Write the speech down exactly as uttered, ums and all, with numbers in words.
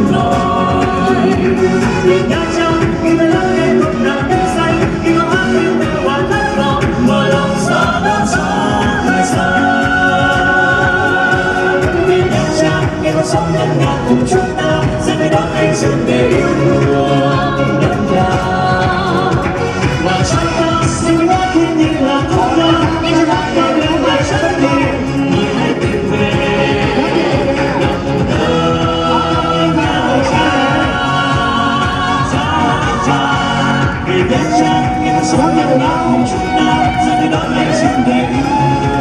nói. Vì Nha Trang khi ta lớn lên cũng là cây xanh, khi có hát tiếng về hoa đất lòng, mở lòng xa đón gió hơi xa. Vì Nha Trang khi con sóng ngân nga cùng chúng ta sẽ tới đón anh dừng về yêu thương đất nhà. Và trái ta xin ngỡ thiên nhiên là không lo, nhưng cho ta còn lưu lại cho tất nhiên. Người hãy tìm về lòng đất Nha Trang. Vì Nha Trang khi con sóng ngân nga cùng chúng ta sẽ tới đón anh dừng về yêu thương.